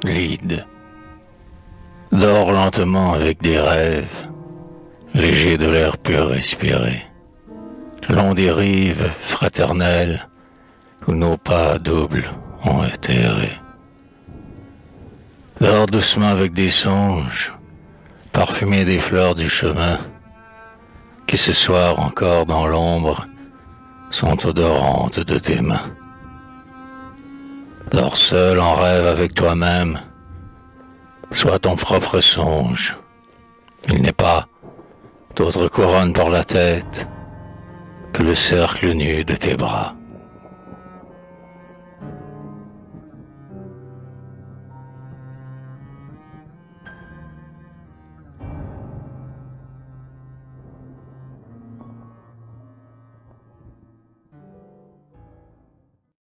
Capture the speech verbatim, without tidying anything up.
Lide, dors lentement avec des rêves, légers de l'air pur respiré, long des rives fraternelles où nos pas doubles ont été errés. Dors doucement avec des songes, parfumés des fleurs du chemin, qui ce soir encore dans l'ombre sont odorantes de tes mains. Dors seul en rêve avec toi-même, sois ton propre songe. Il n'est pas d'autre couronne pour la tête que le cercle nu de tes bras.